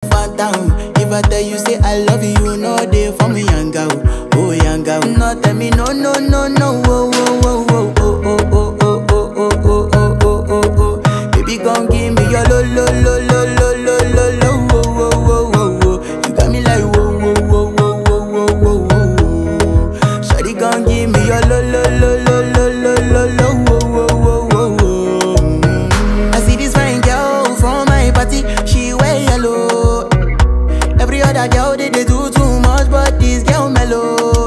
phantom. If I tell you say I love you, you know they for me young girl, oh young girl. No tell me no no no no, oh oh oh oh oh oh oh oh oh oh oh oh oh oh. Baby gon' give me your lo lo lo lo lo lo lo lo, oh oh oh oh oh. You got me like whoa whoa whoa whoa whoa whoa whoa whoa. Shawty gon' give me your lo lo lo lo lo lo lo lo, oh oh oh oh oh. I see this fine girl from my party, she wear yellow. Every other girl they do too much, but this girl mellow.